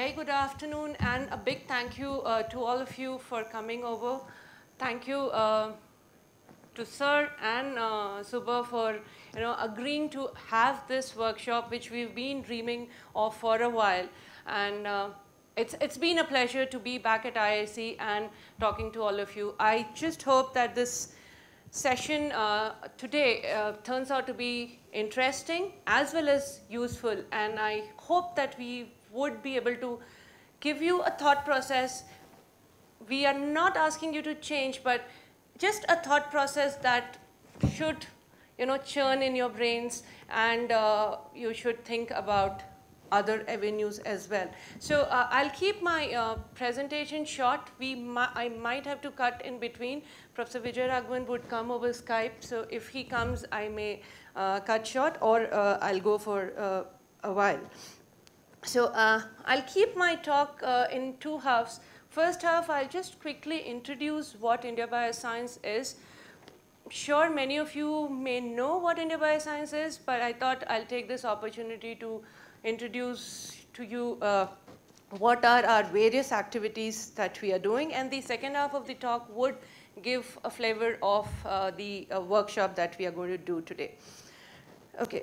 very good afternoon, and a big thank you to all of you for coming over. Thank you to Sir and Subha for agreeing to have this workshop, which we've been dreaming of for a while. And it's been a pleasure to be back at IIC and talking to all of you. I just hope that this session today turns out to be interesting as well as useful, and I hope that we would be able to give you a thought process. We are not asking you to change, but just a thought process that should churn in your brains, and you should think about other avenues as well. So I'll keep my presentation short. I might have to cut in between. Professor Vijay Raghavan would come over Skype, so if he comes, I may cut short, or I'll go for a while. So I'll keep my talk in two halves. First half, I'll just quickly introduce what IndiaBioscience is. Sure, many of you may know what IndiaBioscience is, but I thought I'll take this opportunity to introduce to you what are our various activities that we are doing, and the second half of the talk would give a flavor of the workshop that we are going to do today. Okay,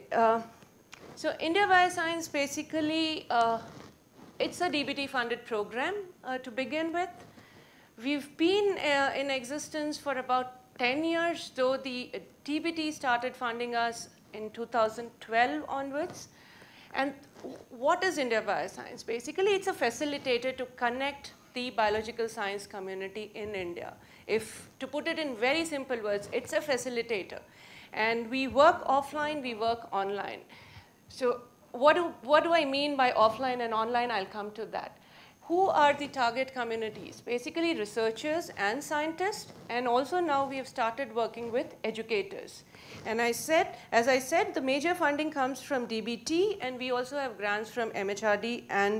so IndiaBioscience basically, it's a DBT funded program to begin with. We've been in existence for about 10 years, though the DBT started funding us in 2012 onwards. And what is IndiaBioscience? Basically, it's a facilitator to connect the biological science community in India. If to put it in very simple words, it's a facilitator. And we work offline, we work online. So what do I mean by offline and online? I'll come to that. Who are the target communities? Basically, researchers and scientists, and also now we have started working with educators. And as I said, the major funding comes from DBT, and we also have grants from MHRD and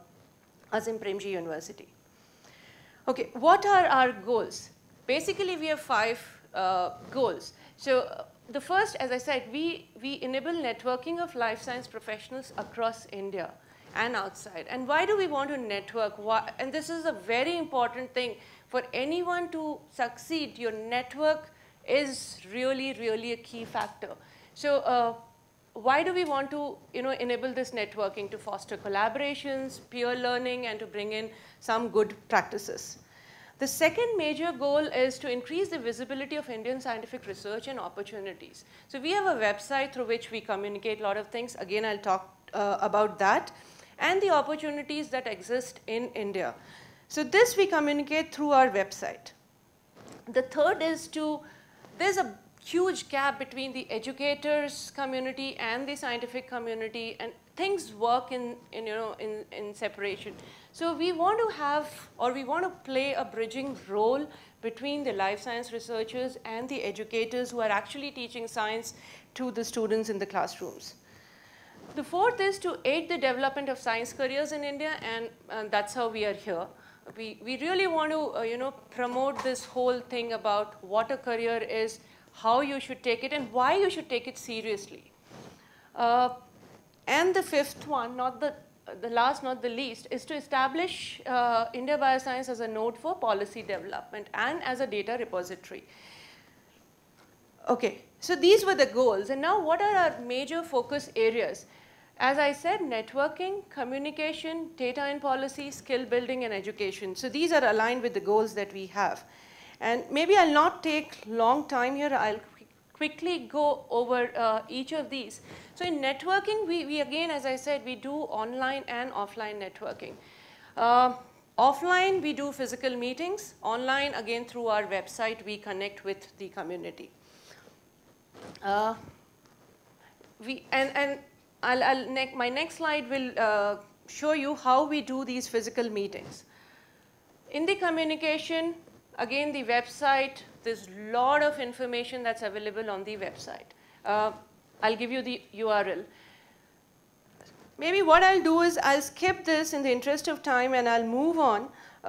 Azim Premji University. Okay, what are our goals? Basically, we have 5 goals. So the first, as I said, we enable networking of life science professionals across India and outside. And why do we want to network? And this is a very important thing. For anyone to succeed, your network is really, really a key factor. So why do we want to enable this networking? To foster collaborations, peer learning, and to bring in some good practices. The second major goal is to increase the visibility of Indian scientific research and opportunities. So we have a website through which we communicate a lot of things. Again, I'll talk about that. And the opportunities that exist in India. So this we communicate through our website. The third is there's a huge gap between the educators community and the scientific community, and things work in separation. So we want to have, or we want to play a bridging role between the life science researchers and the educators who are actually teaching science to the students in the classrooms. The fourth is to aid the development of science careers in India, and that's how we are here. We really want to promote this whole thing about what a career is, how you should take it, and why you should take it seriously. And the fifth one, not the last, not the least, is to establish IndiaBioscience as a node for policy development and as a data repository. Okay, so these were the goals. And now what are our major focus areas? As I said, networking, communication, data and policy, skill building, and education. So these are aligned with the goals that we have. And maybe I'll not take long time here. I'll quickly go over each of these. So in networking, we again, as I said, we do online and offline networking. Offline, we do physical meetings. Online, again, through our website, we connect with the community. My next slide will show you how we do these physical meetings. In the communication, again, the website, there's a lot of information that's available on the website. I'll give you the URL. Maybe what I'll do is I'll skip this in the interest of time, and I'll move on.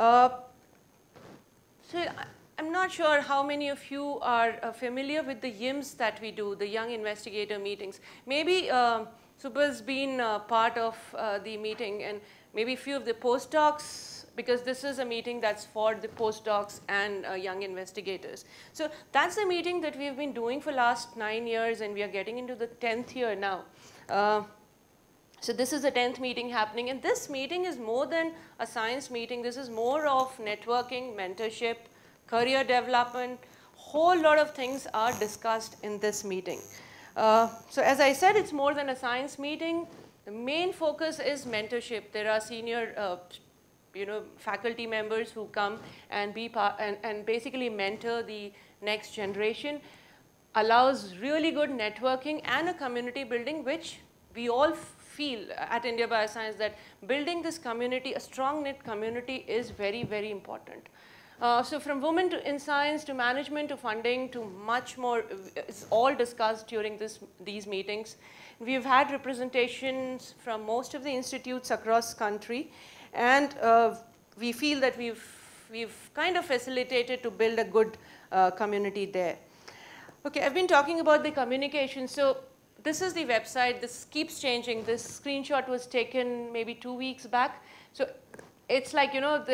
So I'm not sure how many of you are familiar with the YIMS that we do, the Young Investigator Meetings. Maybe Subha's been part of the meeting, and maybe a few of the postdocs, because this is a meeting that's for the postdocs and young investigators. So that's a meeting that we've been doing for last 9 years, and we are getting into the 10th year now. So this is the 10th meeting happening, and this meeting is more than a science meeting. This is more of networking, mentorship, career development. Whole lot of things are discussed in this meeting. So as I said, it's more than a science meeting. The main focus is mentorship. There are senior faculty members who come and basically mentor the next generation, allows really good networking and a community building, which we all feel at IndiaBioscience that building this community, a strong knit community, is very, very important. So from women in science to management to funding to much more, it's all discussed during these meetings. We've had representations from most of the institutes across country, and we feel that we've kind of facilitated to build a good community there. Okay, I've been talking about the communication. So this is the website. This keeps changing. This screenshot was taken maybe 2 weeks back. So it's like,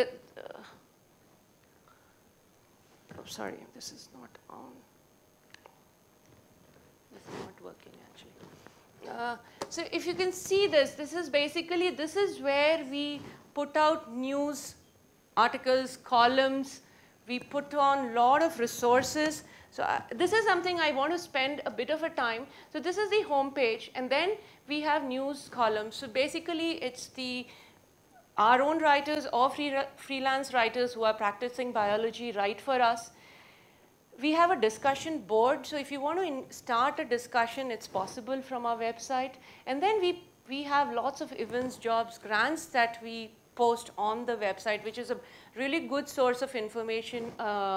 oh, sorry, this is not on. This is not working, actually. So if you can see this is basically, this is where we put out news, articles, columns. We put on a lot of resources. So this is something I want to spend a bit of a time. So this is the home page, and then we have news columns. So basically, it's our own writers or freelance writers who are practicing biology write for us. We have a discussion board. So if you want to start a discussion, it's possible from our website. And then we have lots of events, jobs, grants that we post on the website, which is a really good source of information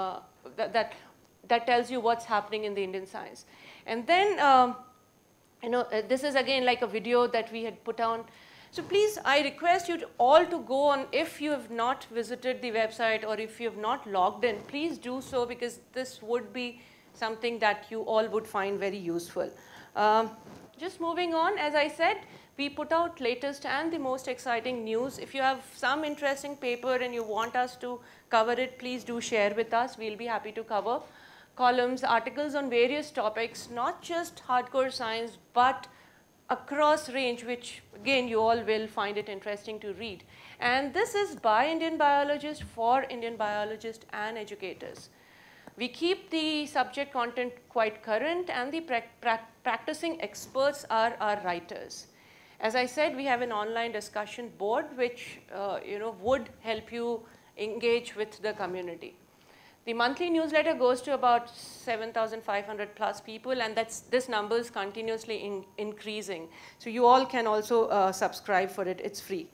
that tells you what's happening in the Indian science. And then, this is again like a video that we had put on. So please, I request you all to go on. If you have not visited the website or if you have not logged in, please do so, because this would be something that you all would find very useful. Just moving on, as I said, we put out latest and the most exciting news. If you have some interesting paper and you want us to cover it, please do share with us. We'll be happy to cover. Columns, articles on various topics, not just hardcore science, but across range, which again you all will find it interesting to read. And this is by Indian biologists for Indian biologists and educators. We keep the subject content quite current, and the practicing experts are our writers. As I said, we have an online discussion board which would help you engage with the community. The monthly newsletter goes to about 7,500 plus people, and this number is continuously increasing. So you all can also subscribe for it. It's free.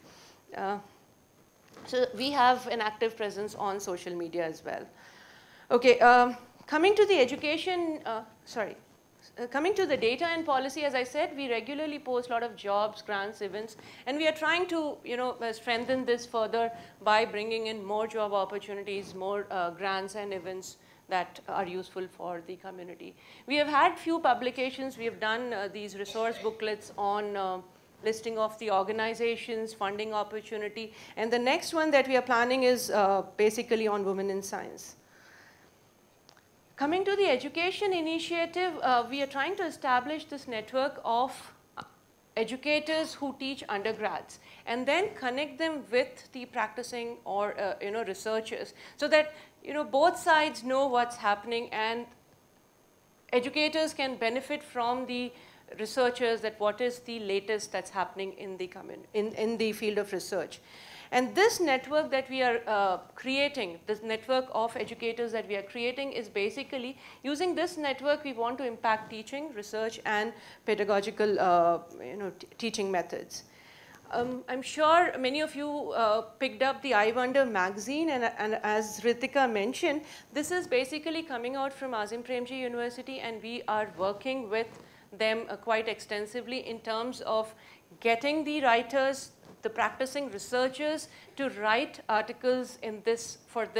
So we have an active presence on social media as well. Okay, coming to the education, coming to the data and policy, as I said, we regularly post a lot of jobs, grants, events, and we are trying to strengthen this further by bringing in more job opportunities, more grants and events that are useful for the community. We have had few publications. We have done these resource booklets on listing of the organizations, funding opportunity, and the next one that we are planning is basically on women in science. Coming to the education initiative, we are trying to establish this network of educators who teach undergrads and then connect them with the practicing or researchers, so that both sides know what's happening and educators can benefit from the researchers, that what is the latest that's happening in the field of research. And this network that we are creating, this network of educators that we are creating, is basically using this network, we want to impact teaching, research, and pedagogical teaching methods. I'm sure many of you picked up the I Wonder magazine, and as Ritika mentioned, this is basically coming out from Azim Premji University, and we are working with them quite extensively in terms of getting the writers, the practicing researchers, to write articles for this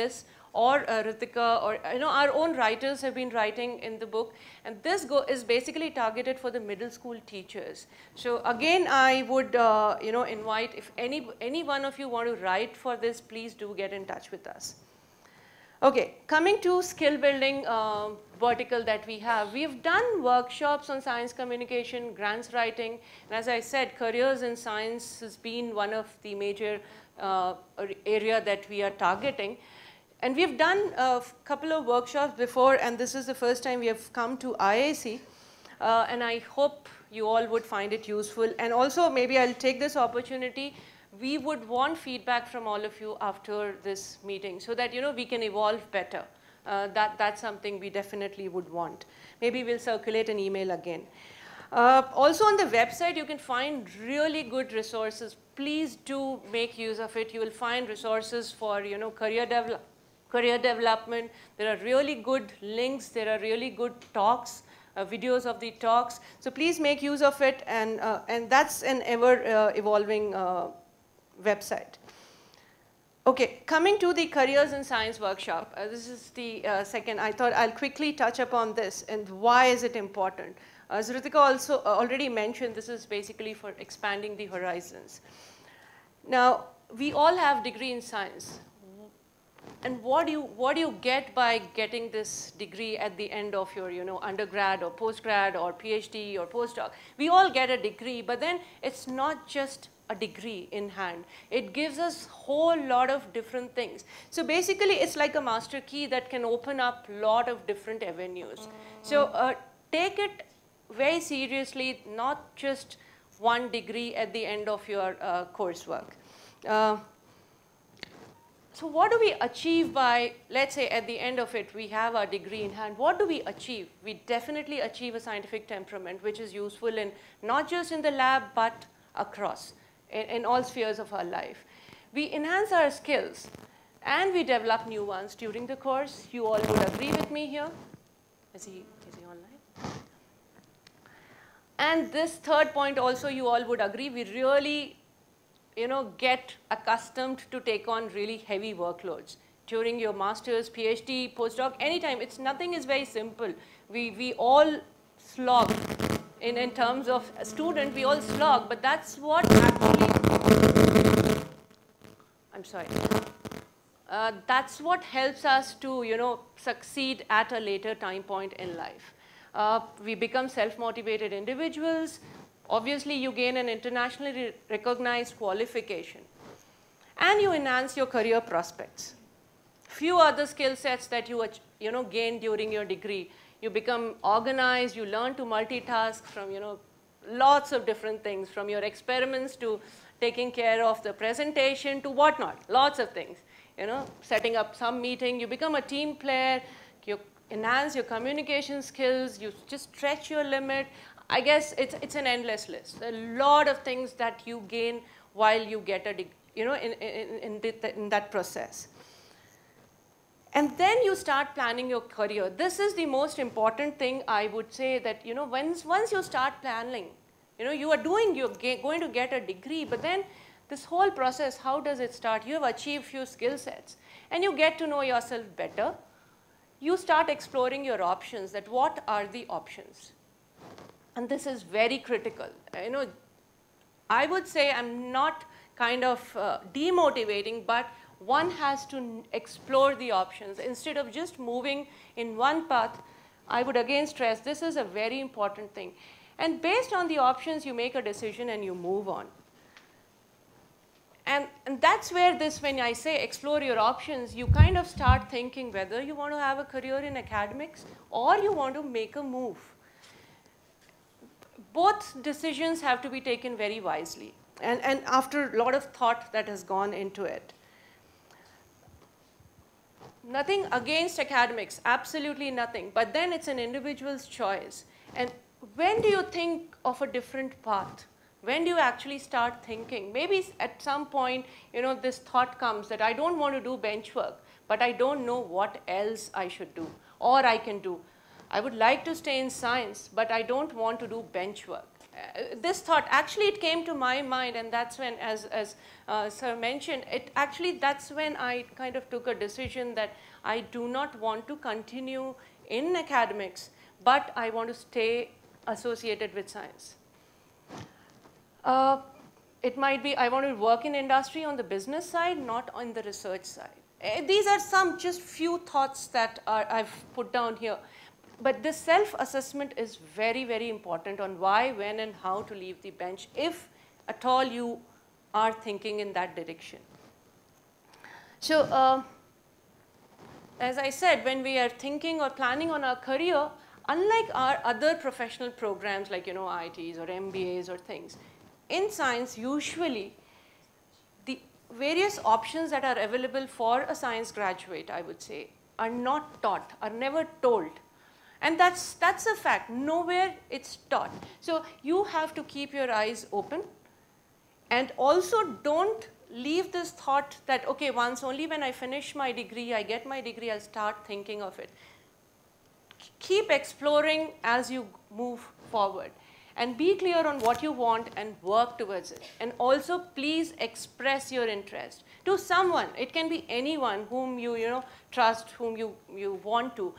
or Ritika, or our own writers have been writing in the book, and this is basically targeted for the middle school teachers. So again, I would invite, if any one of you want to write for this, please do get in touch with us. Okay, coming to skill building vertical that we have, we've done workshops on science communication, grants writing, and as I said, careers in science has been one of the major area that we are targeting. And we've done a couple of workshops before, and this is the first time we have come to IAC, and I hope you all would find it useful. And also, maybe I'll take this opportunity, we would want feedback from all of you after this meeting so that we can evolve better. That's something we definitely would want. Maybe we'll circulate an email again. Also on the website, you can find really good resources. Please do make use of it. You will find resources for career development. There are really good links. There are really good talks, videos of the talks. So please make use of it, and that's an ever evolving website. Okay, coming to the Careers in Science workshop. This is the second. I thought I'll quickly touch upon this and why is it important. As Ritika also already mentioned, this is basically for expanding the horizons. Now, we all have degree in science. And what do you get by getting this degree at the end of your undergrad or postgrad or PhD or postdoc? We all get a degree, but then it's not just a degree in hand. It gives us a whole lot of different things. So basically, it's like a master key that can open up a lot of different avenues. So take it very seriously, not just one degree at the end of your coursework. So what do we achieve by, let's say at the end of it, we have our degree in hand. What do we achieve? We definitely achieve a scientific temperament, which is useful in not just in the lab, but across, in all spheres of our life. We enhance our skills, and we develop new ones during the course. You all would agree with me here. Is he online? And this third point also, you all would agree, we really get accustomed to take on really heavy workloads during your master's, PhD, postdoc, anytime. Nothing is very simple. We all slog. In terms of a student, we all slog, but that's what actually, I'm sorry. That's what helps us to, succeed at a later time point in life. We become self-motivated individuals. Obviously, you gain an internationally recognized qualification, and you enhance your career prospects. Few other skill sets that you gain during your degree. You become organized. You learn to multitask from lots of different things, from your experiments to taking care of the presentation to whatnot. Lots of things. Setting up some meeting. You become a team player. You enhance your communication skills. You just stretch your limit. I guess it's an endless list. A lot of things that you gain while you get a in that process. And then you start planning your career. This is the most important thing I would say, that once you start planning, you're going to get a degree, but then this whole process, how does it start? You have achieved few skill sets, and you get to know yourself better. You start exploring your options, that what are the options? And this is very critical. I would say I'm not kind of demotivating, but one has to explore the options. Instead of just moving in one path, I would again stress this is a very important thing. And based on the options, you make a decision and you move on. And that's where when I say explore your options, you kind of start thinking whether you want to have a career in academics or you want to make a move. Both decisions have to be taken very wisely, and after a lot of thought that has gone into it. Nothing against academics, absolutely nothing, but then it's an individual's choice. And when do you think of a different path? When do you actually start thinking? Maybe at some point, this thought comes that I don't want to do bench work, but I don't know what else I should do or I can do. I would like to stay in science, but I don't want to do bench work. this thought, actually it came to my mind, and that's when, as Sir mentioned, that's when I kind of took a decision that I do not want to continue in academics, but I want to stay associated with science. It might be I want to work in industry on the business side, not on the research side. These are some just few thoughts that I've put down here. But this self-assessment is very, very important on why, when, and how to leave the bench, if at all you are thinking in that direction. So, as I said, when we are thinking or planning on our career, unlike our other professional programs like, IITs or MBAs or things, in science, usually, the various options that are available for a science graduate, I would say, are not taught, are never told. And that's a fact. Nowhere it's taught. So you have to keep your eyes open, and also don't leave this thought that, okay, only when I finish my degree, I get my degree, I'll start thinking of it. Keep exploring as you move forward, and be clear on what you want and work towards it. And also, please express your interest to someone. It can be anyone whom you trust, whom you want to.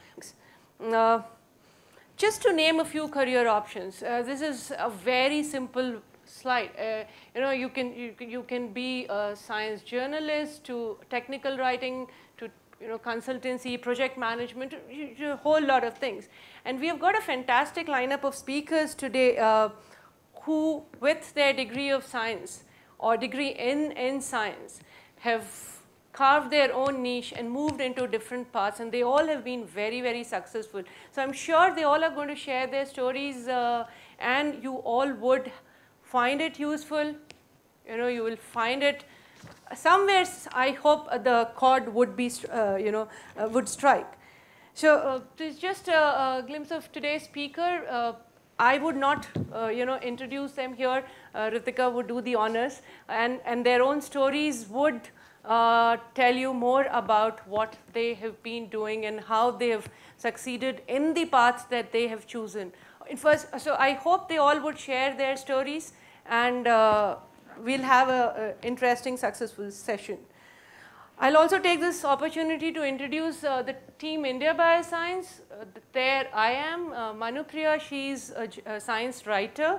Just to name a few career options, this is a very simple slide. You can be a science journalist, to technical writing, to consultancy, project management, a whole lot of things. And we have got a fantastic lineup of speakers today who, with their degree of science or degree in science, have carved their own niche and moved into different paths, and they all have been very, very successful. So I'm sure they all are going to share their stories, and you all would find it useful. You will find it somewhere. I hope the chord would be, would strike. So this is just a glimpse of today's speaker. I would not, introduce them here. Ritika would do the honors, and their own stories would tell you more about what they have been doing and how they have succeeded in the paths that they have chosen. So I hope they all would share their stories, and we'll have an interesting, successful session. I'll also take this opportunity to introduce the team IndiaBioscience. There I am, Manupriya, she's a science writer.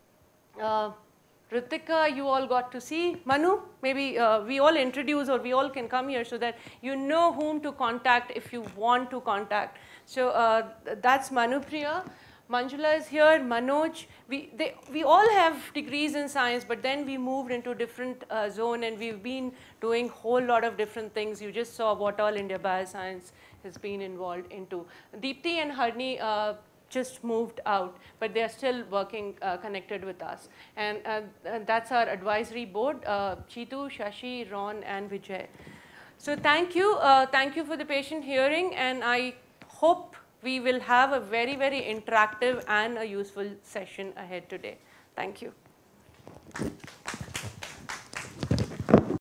Ritika, you all got to see. Manu, maybe we all introduce, or we all can come here so that you know whom to contact if you want to contact. So that's Manupriya. Manjula is here, Manoj. We all have degrees in science, but then we moved into different zone, and we've been doing whole lot of different things. You just saw what all India has been involved into. Deepthi and Harni just moved out, but they are still working connected with us. And that's our advisory board, Chitu, Shashi, Ron, and Vijay. So thank you for the patient hearing, and I hope we will have a very, very interactive and a useful session ahead today. Thank you.